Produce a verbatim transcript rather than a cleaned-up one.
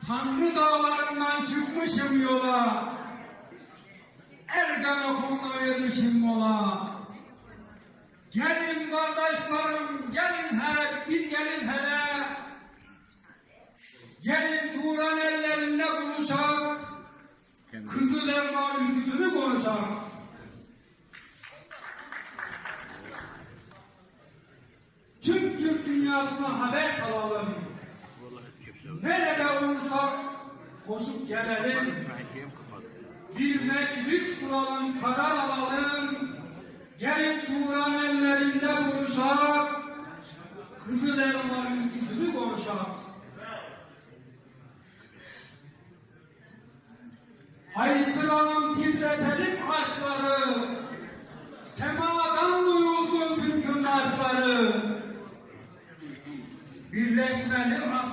Tanrı dağlarından çıkmışım yola, Ergenekon'da vermişim mola. Gelin kardeşlerim, gelin hele, biz gelin hele. Gelin Turan ellerinde buluşak, Kızılelma ülküsünü konuşak. Tüm Türk dünyasına haber salalım. Nerede olursak koşup gelelim. Bir meclis kuralım, karar alalım. Gelin Turan ellerinde buluşak, Kızılelma ülküsünü konuşak. Haykıralım, titretelim arşları, semadan duyulsun Türk'ün marşları. Birleşmeli